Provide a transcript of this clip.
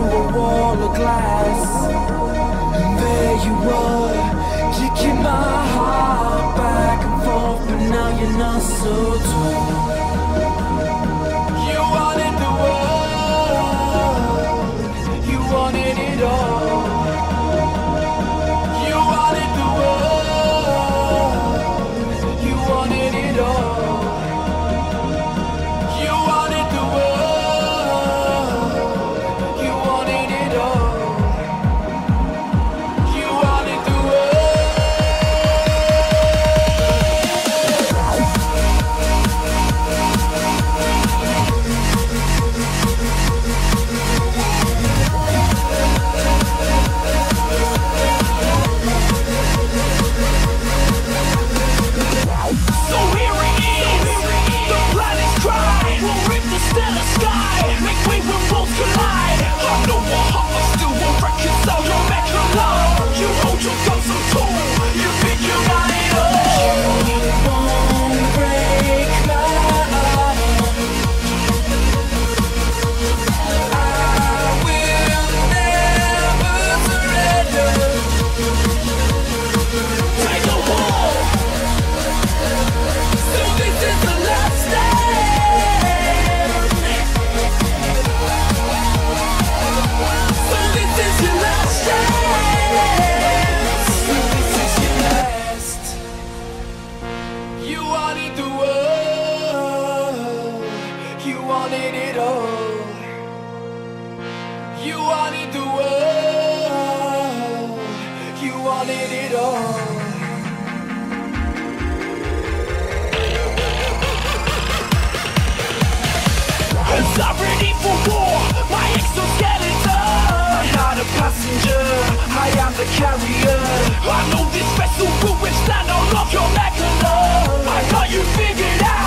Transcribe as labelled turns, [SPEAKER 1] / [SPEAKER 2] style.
[SPEAKER 1] a wall of glass, and there you were, kicking my heart back and forth, but now you're not so tall. You wanted the world, you wanted it all. You wanted the world, you wanted it all. Carrier, I know this vessel will withstand all of your neck alone. I got you figured out.